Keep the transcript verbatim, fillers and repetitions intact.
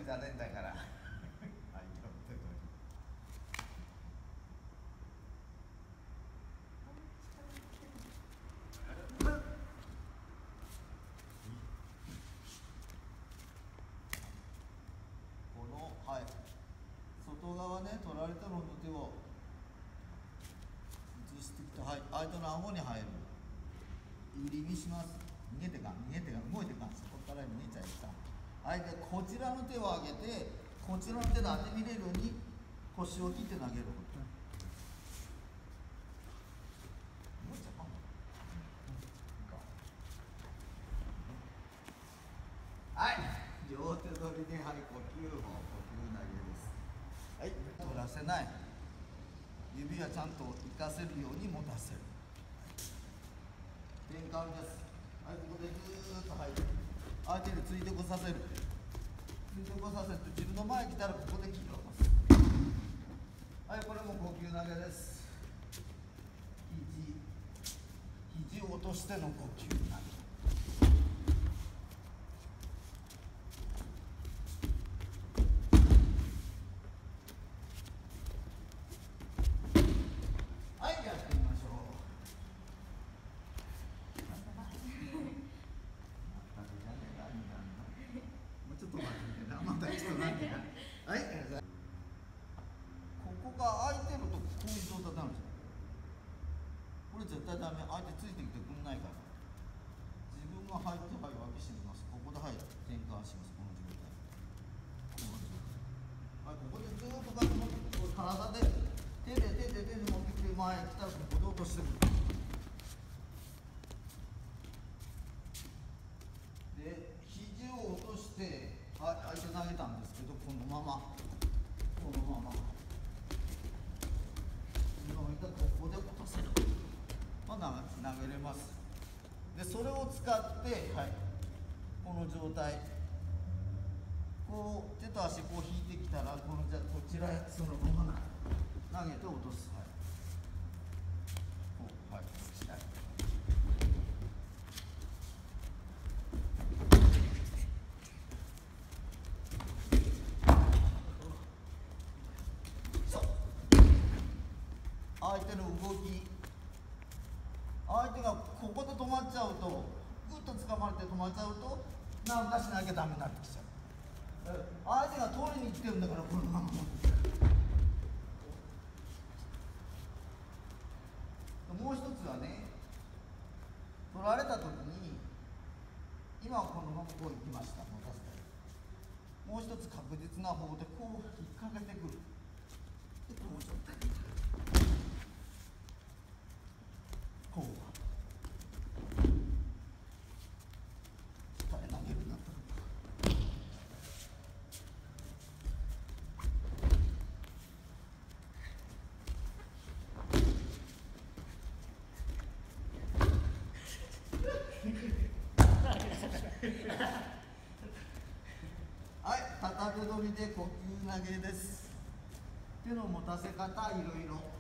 かねえんだから。この、はい、外側ね、取られたのの手を移してきて、はい、相手の顎に入る。売りにします。逃げてかん、逃げてかん、動いてかん、そこから逃げちゃいした。相手、こちらの手を上げて、こちらの手で当て見れるように腰を切って投げること。はい、両手取りで、はい、呼吸法、呼吸投げです。はい、取らせない。指はちゃんと活かせるように持たせる。転換です。はい、ここでぐーっと入る。相手についてこさせる。ついてこさせて、自分の前に来たらここで切り落とす。はい、これも呼吸投げです。肘、肘を落としての呼吸投げ。はい、ここが空いてるとこういう状態になるんですよ。これ絶対ダメ。相手ついてきてくんないから。自分が入って、はい、脇締めます。ここで、はい、転換します。この状態。この状態。はい、ここでずーっと体持ってくる。体で、手で、手で、手で持ってきて、前に来たら、ここで落としてくる。で、肘を落として、はい、相手投げたんですけど、このまま。このままここで落とせる。まあ、投げれます。でそれを使って、はい、この状態こう手と足こう引いてきたらこのじゃこちらへそのまま投げて落とす。はい、こう、はい、こちらへ。相手の動き、相手がここで止まっちゃうと、ぐっと掴まれて止まっちゃうと、なんかしなきゃダメになってきちゃう。相手が取りに来てるんだから、このまま持ってきて。もう一つはね、取られた時に、今はこのままこう行きました、持たせて。もう一つ確実な方で、こう引っ掛けてくる。で、この状態に。こう投げるなと。はい、片手取りで呼吸投げです。手の持たせ方いろいろ。